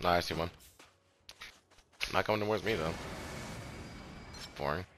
No, I see one. Not coming towards me though. It's boring.